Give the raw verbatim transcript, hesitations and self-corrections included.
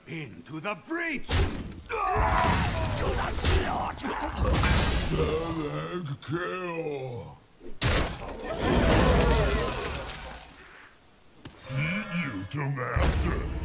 Into the breach! To the slaughter! Stalag kill! Eat you to master!